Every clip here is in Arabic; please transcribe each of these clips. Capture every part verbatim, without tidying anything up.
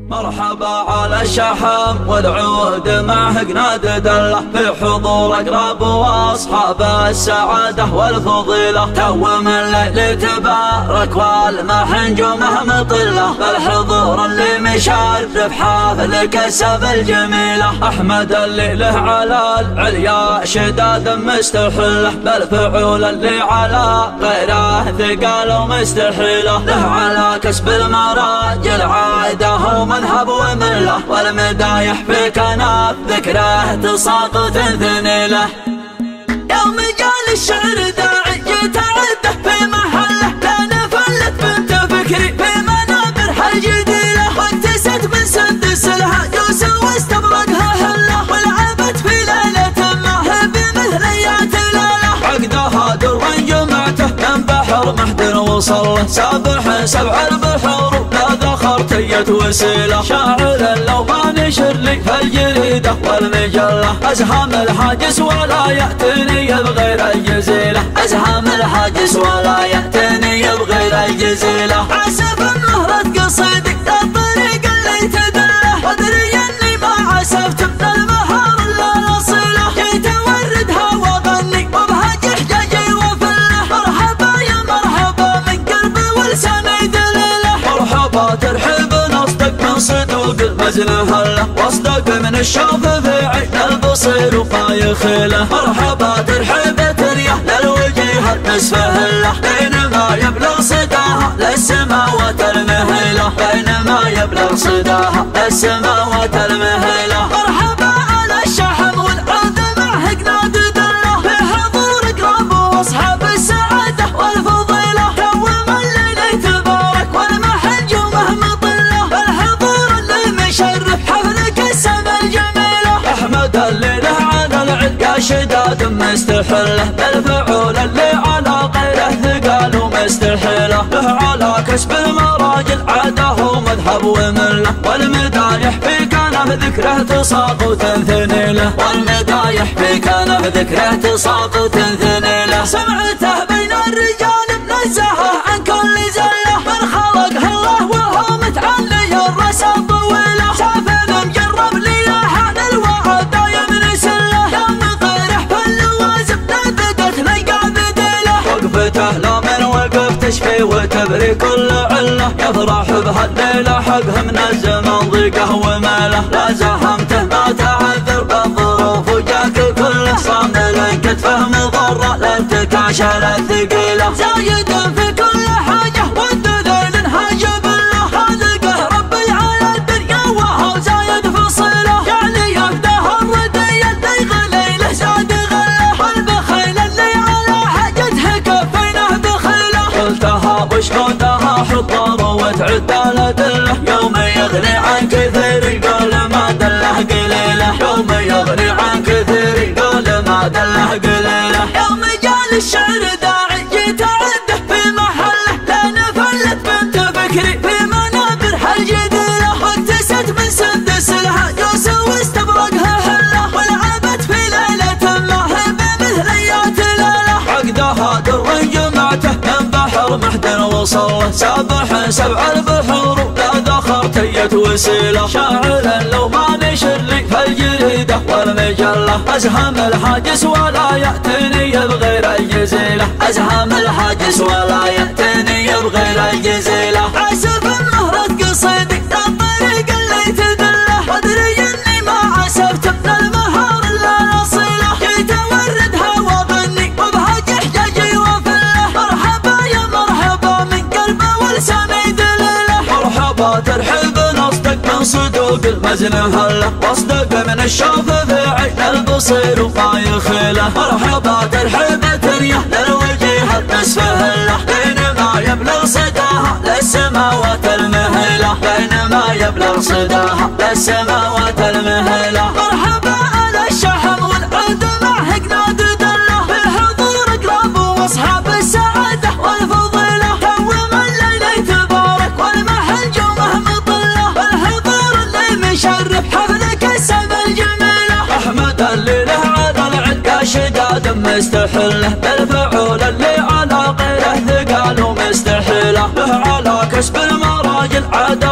مرحبا على الشحم والعود معه قناد دله في حضور اقرب واصحاب السعاده والفضيله. توم الليل تبارك والمح نجومه مطله بالحضور اللي مشرف حافل كسب الجميله. احمد اللي له على العليا شداد مستحله بالفعول اللي على غيره ثقال ومستحيله. له على كسب المراجل عاده مذهب ومله والمدايح في كنف ذكره تساق وتنثني له. يوم جال الشعر داعي يتعده في محله كان فلت بنت فكري في منابر حجديله واكتست من سدس الهجوس واستبرقها هله ولعبت في ليله معه بمثليات لاله. عقدها در جمعته من بحر محدر وصله سابح سبع البحور لا ذخر تيت وسيله. شاعر لو ما نشر لي في الجريده والمجله ازهام الحاجس ولا ياتني بغير الجزيله. ازهام الحاجس ولا ياتني بغير الجزيله. عسف النهرة قصيدي للطريق اللي تدله وادري اني ما عسفت من المهار الا الاصيله. جيت اوردها واغني وبهج حجاجي وفله مرحبا يا مرحبا من قلبي ولساني دليله. مرحبا ترحب نصدق من صدوق المزن هله واصدق من الشوف في عين البصير وفايخله. مرحبا ترحب تريه للوجيه المسفهله بينما يبلغ صداها للسماوات المهله. بينما يبلغ صداها للسماوات المهله. مرحبا على الشحم والعود معه قناد دله في حضور اقرب واصحاب السعاده والفضيله. توم الليل تبارك والمح نجومه مطله بالحضور اللي مشرف حفل كسب الجميله. احمد اللي له على العليا شداد مستحله بالفعول اللي على غيره ثقال ومستحيله. له على كسب المراجل عاده مذهب ومله والمدايح في كنف ذكره تساق وتنثني له. والمدايح في كنف ذكره تساق وتنثني له. سمعته بين الرجال منزهه عن كل زله من خلقه الله وهو متعلي الرسى طويله. سافر مجرب لياحان الوعد دايم نسله يوم طيرح فاللوازم نبدت لقى بديله. وقفته لا من وقف تشفي وتبري كل عله يفرح بهالليله حقه من الزمن ضيقه وماله. لا زهمته ما تعذر بالظروف وجاك كله صامل كتفه مضره للتكاشل الثقيله. زايد في كل حاجه والدليل انهاجب له خالقه ربي على الدنيا وهو زايد فصيله. يعني يقدها الردي اللي غليله زاد غله والبخيل اللي على حاجته كفينه بخيله. قلتها بشقودها حضاره وتعد على دله يوم يغني عن كثير قول ما دله قليله. يوم يغني عن كثير قول ما دله قليله. يوم جال الشعر داعي جيت اعده في محله لان فلت بنت فكري في منابر حجديله واكتست من سدس الهجوس واستبرقها هله ولعبت في ليله معه بمثليات لاله. عقدها در جمعته من بحر محدر وصله سابح سبع البحور لا ذخر تيت وسيله. شاعر لو ما نشر لي في الجريده والمجله ازهام الحاجس ولا ياتني بغير الجزيله. ازهام الحاجس ولا ياتني بغير الجزيله. عسف النهرة قصيدي للطريق اللي تدله وادري اني ما عسفت من المهار الا الاصيله. جيت اوردها واغني وبهج حجاجي وفله مرحبا يا مرحبا من قلبي ولساني دليله. مرحبا ترحب نصدق من صدوق المزن هله واصدق من الشوف في عين البصير وفايخله. مرحبا ترحب تريه للوجيه المسفهله بينما يبلغ صداها للسماوات المهله. بينما يبلغ صداها للسماوات المهله. مرحبا على الشحم والعود معه قناد دله في حضور اقرب واصحاب السعاده والفضيله. توم الليل تبارك والمح نجومه مطله بالحضور اللي مشرف حفل كسب الجميله. احمد اللي له على العليا شداد مستحله بالفعول اللي على غيره ثقال ومستحيله. له على كسب المراجل عاده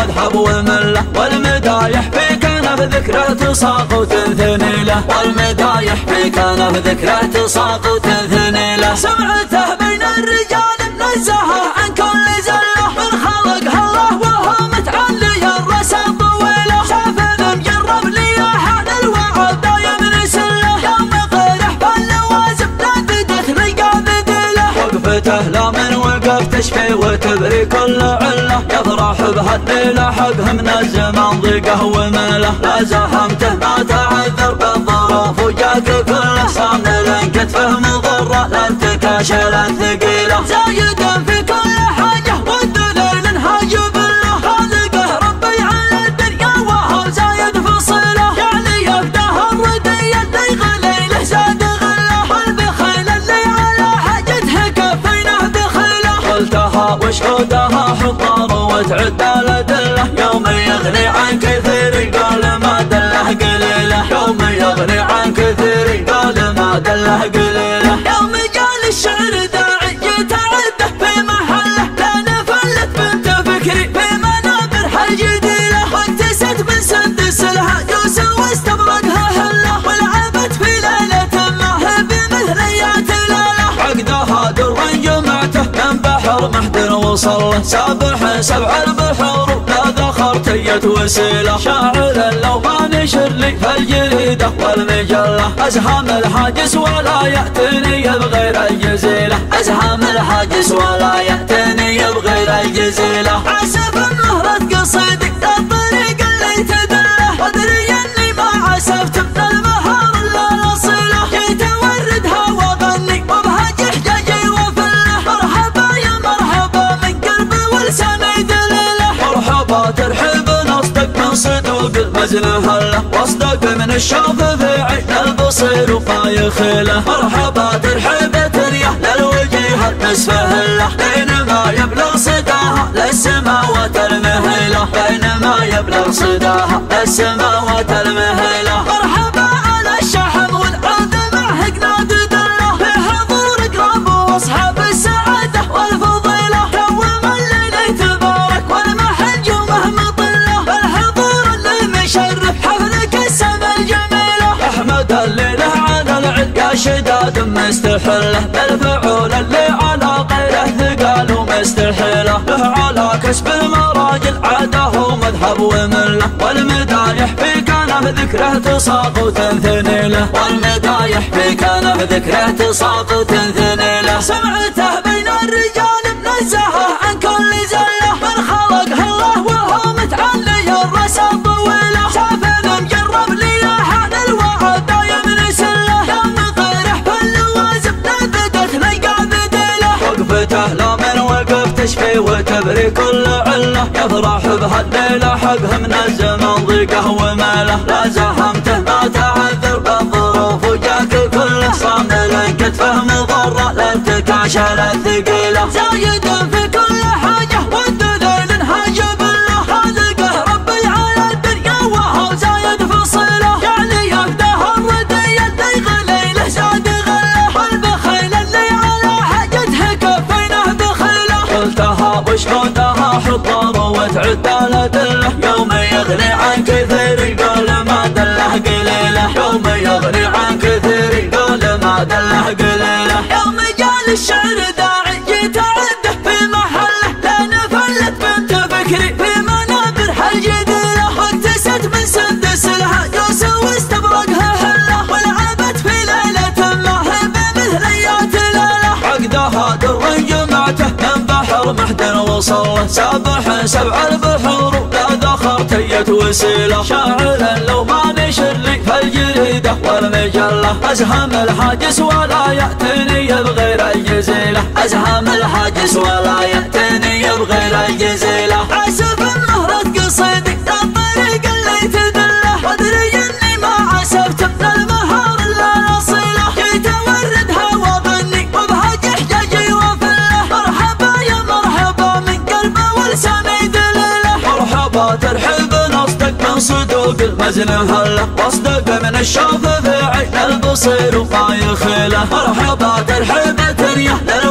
مذهب ومله، والمدايح فيك انا بذكره تساق وتنثني له، والمدايح فيك انا بذكره تساق وتنثني له. سمعته بين الرجال نزهه عن كل زله، من خلقها الله وهو متعلي الراس الطويله، شاف ذم جرب لي حال الوعد دايم نسله، يوم قرح فاللوازم نبدت رقا بدله، وقفته لا من وقف تشفي وتبري كل عله، يفرح بهالليله حقه من الزمان ضيقه ومله، لا زحمته ما تعذر بالظروف وجاك كله، صامن لنكتفه مضره لا انتكاشل الثقيله، زايد في كل حاجه والدليل انهاجب له، خالقه ربي على الدنيا وهو زايد فصله، يعني يفداه الردي اللي غليله زاد غله، والبخيل اللي على حاجته كفينه بخيله، قلتها وشهودها حضار وتعد الادله، يوم يغني عن كثير قال ما دله قليله، يوم يغني عن كثير قال ما دله قليله، يوم جال الشعر داعي يتعده في محله، لا نفلت بنت فكري في منابر حجديله، واكتست من سندس الهجوس واستبرقها هله، ولعبت في ليله ما هي بمثليات لاله، عقدها در جمعته من بحر محدر وصله، سابح سبع البحور لا ذخر تيت وسيله، شاعر لو ما نشر لي في الجريده والمجله، ازهام الحاجس ولا ياتني بغير الجزيله، ازهام الحاجس ولا ياتني بغير الجزيله، عسف النهرة قصيدي الطريق اللي تدله، وادري اني ما عسفت من المهار الا اصيله، جيت اوردها واغني وبهج حجاجي وفله، مرحبا يا مرحبا من قلبي ولساني دليله، مرحبا ترحب نصدق من صدوق المزن هله، واصدق من الشوف في عين البصير وفايخله، مرحبا ترحب تريه للوجيه المسفهله، بينما يبلغ صداها للسماوات المهله، بينما يبلغ صداها للسماوات المهله، مرحبا على الشحم والعود معه قناد دله، في حضور قراب واصحاب السعاده والفضيله، دوم الليل تبارك والمحل جمه مطله، بالحضور اللي مشرف حفلك السما الجميله، احمد الليله على العد يا شداد مستحله، بالفعول اللي على غيره ثقال ومستحيله، له على كسب المراجل عاده مذهب ومله، والمدايح فيك انا بذكره تساق وتنثني له، والمدايح فيك انا بذكره تساق وتنثني له، سمعته بين الرجال منزهه عن كل زله، من خلقها الله وهو متعلي الراس الطويله، شاف ذم جرب لي حال الوعد دايم نسله، يوم قرح فاللوازم نبدت رقا بدله، وقفته لا من وقف تشفي وتبري كل عله، يفرح بهالليله حقه من الزمان ضيقه وماله، لا زحمته ما تعذر بالظروف وجاك كله، صامن لنكتفه مضره لا انتكاشل الثقيله، زايد في كل حاجه والدليل انهاجب له، خالقه ربي على الدنيا وهو زايد فصيله، يعني يفداه الردي اللي غليله زاد غله، والبخيل اللي على حاجته كفينه بخيله، قلتها وشهودها حضار وتعد الادله، يوم يغني عن كثير قال ما دله قليله، يوم يغني عن كثير قال ما دله قليله، يوم جال الشعر داعي يتعده في محله، لا نفلت بنت فكري في منابر حجديله، واكتست من سندس الهجوس واستبرقها هله، ولعبت في ليله ما هي بمثليات لاله، عقدها در جمعته من بحر محدر وصله، سابح سبع البحور لا ذخر تيت وسيله، شاعر لو ما نشر لي في الجريده والمجله، ازهام الحاجس ولا ياتني بغير الجزيله، ازهام الحاجس ولا ياتني بغير الجزيله، عسف النهرة قصيدي الطريق اللي تدله، وادري اني ما عسفت من المهار الا اصيله، جيت اوردها واغني وبهج حجاجي وفله، مرحبا يا مرحبا من قلبي ولساني دليله، مرحبا ترحب نصدق من صدوق المزن هله، واصدق من الشوف في عين البصير وفايخله، مرحبا ترحب تريه للوجه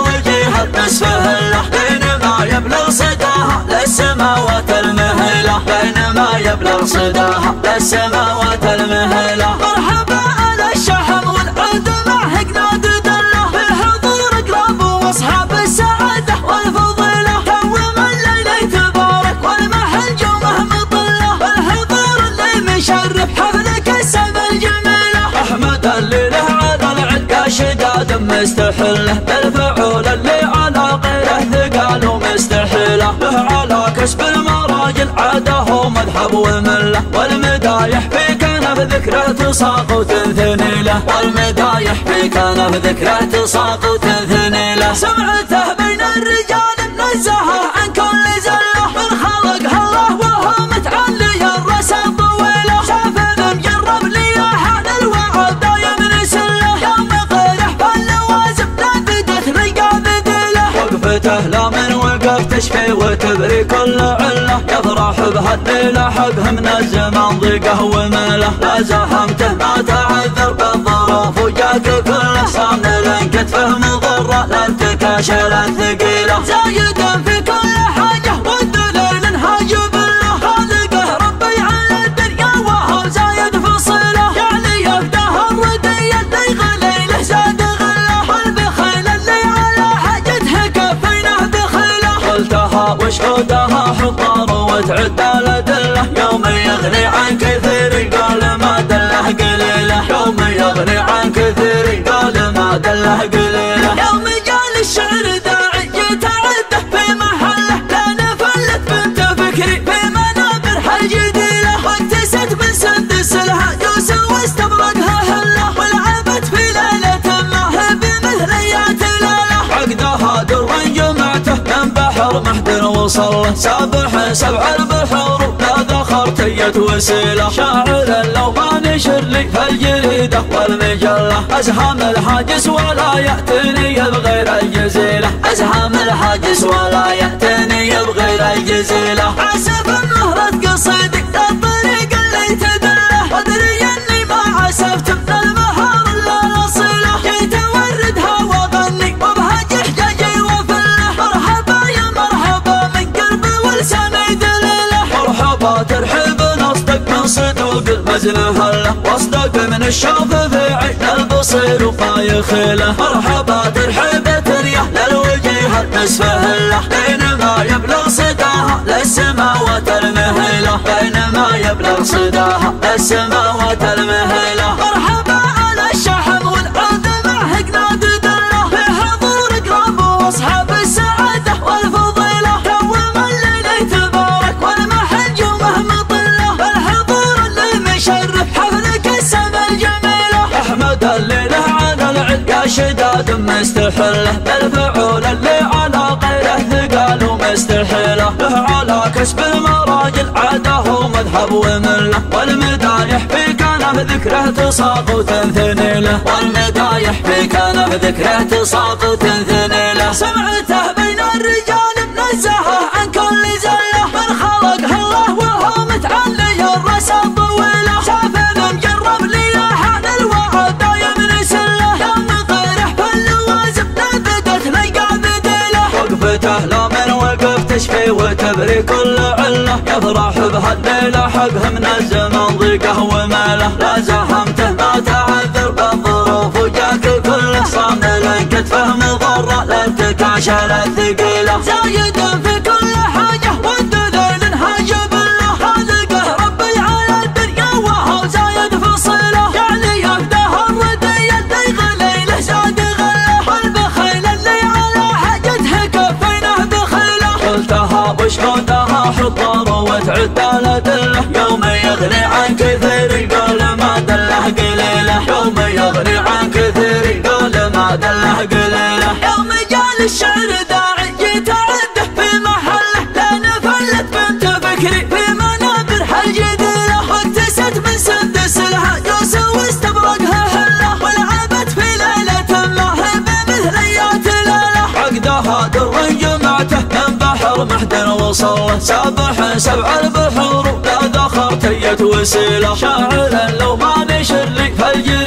الوجيه نصفه له بينما يبلغ صداها للسماوات المهله بينما يبلغ صداها للسماوات المهله مرحبا على الشحم والعود معه قناد دله بحضور اقراب واصحاب السعاده والفضيله توم الليل يتبارك والمحل جومه مطله بالحضور اللي مشرف حفلك السما الجميله احمد اللي له على العلقه شداد مستحله بالفعول اللي على غيره ثقال ومستحيله له على كسب المراجل عاده مذهب ومله والمدايح في كان في ذكره تساق وتنثني له والمدايح في كان في ذكره تساق وتنثني له سمعته بين الرجال نزهه عن كل زله من خلقها الله وهو متعلي الراس الطويله شاف مجرب لي حال الوعد دايم نسله يوم غيره فاللوازم لا بدت رقاب ذله وقفته لا من وقف تشفي وتبري كل عله يفرح بهالليله حقه من الزمان ضيقه ومله لا زحمته ما تعذر بالظروف وجاك كله صامن لنكتفه مضره لا انتكاشل الثقيله زايد في كل حاجه والدليل هاجب له خالقه ربي على الدنيا وهو زايد فصيله يعني يفداه الردي اللي غليله زاد غله والبخيل اللي على حاجته كفينه بخيله قلتها وشهودها حضار وتعد الادله يوم يغني عن كثير قال ما دله قليله يوم يغني عن كثير قال ما دله قليله يوم جال الشعر داعي جيت اعده في محله لا نفلت بنت فكري في منابر حجديله واكتست من سدس الهجوس واستبرقها هله ولعبت في ليله ما هي بمثليات ليله عقدها در جمعته من بحر محدر وصله سابح سبع البحور لا ذخرتية وسيله شاعر لو ما نشر لي في الجريده والمجله ازهام الحاجس ولا ياتني بغير الجزيله ازهام الحاجس ولا ياتني بغير الجزيله عسف النهرة قصيدي الطريق اللي تدله وادري اني ما عسفت من المهار الا اصيله جيت اوردها واغني وبهج حجاجي وفله مرحبا يا مرحبا من قلبي ولساني دليله مرحبا ترحب نصدق من صدوق المزن هله واصدق من الشوف في عين البصير وفايخله مرحبا ترحب تريه للوجيه نصفه له بينما يبلغ صداها للسماوات المهله بينما يبلغ صداها للسماوات المهله مرحبا على الشحم والعود معه قناد دله بحضور اقراب واصحاب السعاده والفضيله توم الليل يتبارك والمحل جومه مطله بالحضور اللي مشرف حفلك السما الجميله احمد اللي له على العلقه شداد مستحله بالفعول اللي على غيره ثقال ومستحيله له على كسب المراجل عاده مذهب ومله والمدايح في كان في ذكره تساق وتنثني له والمدايح في كان في ذكره تساق وتنثني له سمعته بين الرجال منزهه عن كل زله من خلقها الله وهو متعلي الراس الطويله شاف مجرب لي حال الوعد دايم نسله يوم غيره فاللوازم لا بدت رقاب ذله وقفته لا من وقف تشفي وتبري كل عله يفرح بهالليله حقه من الزمان ضيقه وماله لا زحمته ما تعذر بالظروف وجاك كله صامن لنكتفه مضره لا انتكاشل الثقيله زايد في كل حاجه والدليل هاجب له خالقه ربي على الدنيا وهو زايد فصيله يعني يفداه الردي اللي غليله زاد غله والبخيل اللي على حاجته كفينه بخيله قلتها وشهودها حضار وتعد الادله يوم يغني عن كثير قال ما دله قليله يوم يغني عن كثير قال ما دله قليله يوم جال الشعر داعي جيت اعده في محله لا نفلت بنت فكري في منابر حجديله واكتست من سدس الهجوس واستبرقها هله ولعبت في ليله ما هي بمثليات ليله عقدها در جمعته من بحر محدر وصله سابح سبع البحور لا ذخرتية وسيله شاعر لو ما نشر لي في الجريده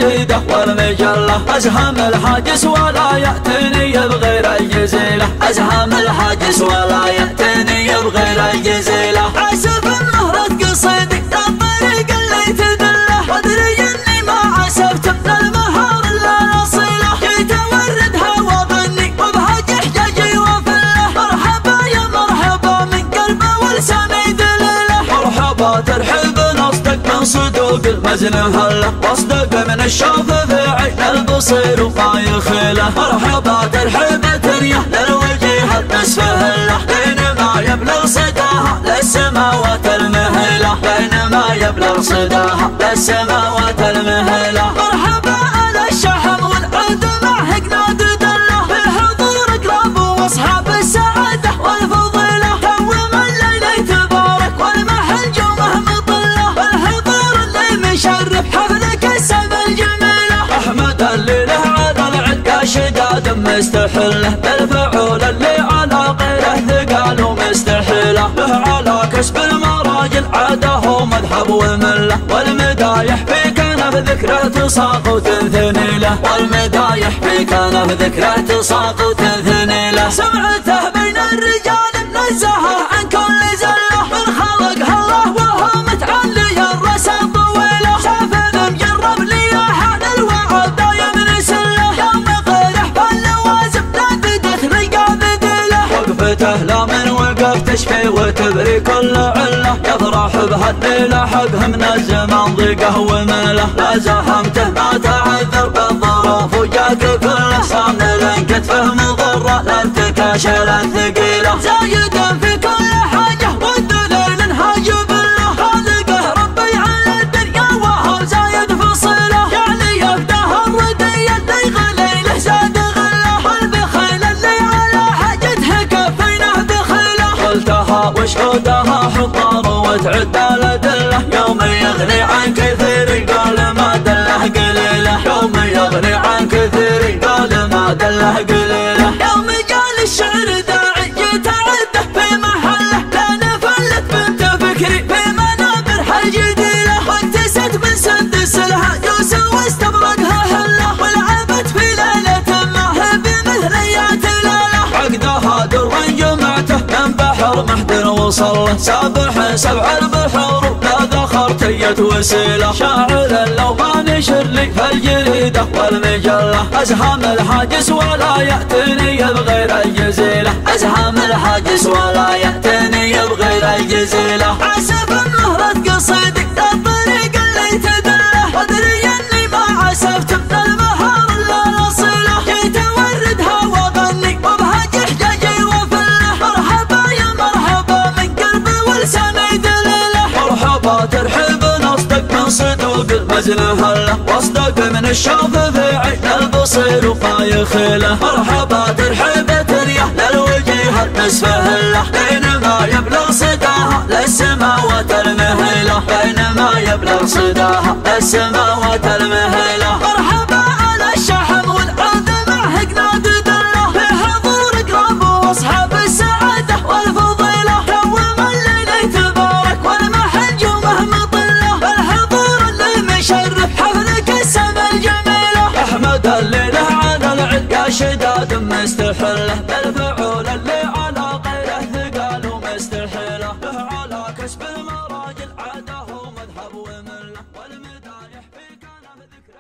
الجريدة والمجلة أزهم الحاجس ولا يأتني بغير الجزيلة أزهم الحاجس ولا يأتني بغير الجزيلة عسف النهرة قصيدي الطريق اللي تدله وادري اني ما عسفت من المهار الا اصيله جيت اوردها واغني وبهج حجاجي وفله مرحبا يا مرحبا من قلبه ولساني دليله مرحبا ترحب نصدق من صدوق المزن هله واصدق من الشوف في عين البصير وما يخيله مرحبا ترحب تريه للوجه النسف هله بينما يبلغ صداها للسماوات المهله بينما يبلغ صداها للسماوات المهله مرحبا على الشحم والعود مع هقناد دله بحضور اقراب واصحاب السعاده والفضيله توم الليل يتبارك والمحل جومه مطله والحضور اللي مشرف حفلك السما الجميله احمد اللي له على العد شداد مستحله بالفعول اللي على غيره ثقال ومستحيله له على كسب المراجل عاده مذهب ومله والمدايح في كان بذكره تساق وتنثني له والمدايح في كان بذكره تساق وتنثني له سمعته بين الرجال منزهه عن كل زله من خلقها الله وهو متعلي الراس الطويله شاف مجرب لياحه للوعد دايم نسله يوم غيره فاللوازم نبدت رقاب دله وقفته لا من وقف تشفي وتبري كل عله يفرح بهالليله حقه من الزمان ضيقه ومله لا زهمته ما تعذر بالظروف وجاك كله صان لين كتفه مضره لا تكاشل الثقيله زايد في كل حاجه والدليل انهاج بالله خالقه ربي على الدنيا وهو زايد فصيله يعني يفداه الردي اللي غليله زاد غله والبخيل اللي على حاجته كفينه بخيله قلتها وشهودها حضار وتعد الادله يوم يغني عن كثير قال ما دله قليله يوم يغني عن كثير قال ما دله قليله يوم جال الشعر داعي جيت اعده في محله لا نفلت بنت فكري في منابر حجديله واكتست من سدس الهجوس واستبرقها هله ولعبت في ليله ما هي بمثليات ليله عقدها در جمعته من بحر محدر وصله سابح سبع البحور لا ذخرت يد وسيله شاعر لو ما نشر لي في الجريده والمجله ازهم الحاجس ولا ياتني بغير الجزيله ازهم الحاجس ولا ياتني بغير الجزيله عسف النهرة قصيدي الطريق اللي تدله وادري اني ما عسفت من المهار الا اصيله جيت اوردها واغني وبهج حجاجي وفله مرحبا يا مرحبا من قلبي ولساني دليله مرحبا ترحب نصدق من صدوق المزن هله واصدق من الشوف في عين البصير وما يخيله مرحبا ترحب تريه للوجه النسف هله بينما يبلغ صداها للسماوات المهله بينما يبلغ صداها للسماوات المهله مرحبا على الشحم والعود مع هقناد دله بحضور اقراب واصحاب السعاده والفضيله توم الليل يتبارك والمحل جومه مطله والحضور اللي مشرف حفلك السما الجميله احمد اللي له على العد شداد مستحله بالفعول اللي على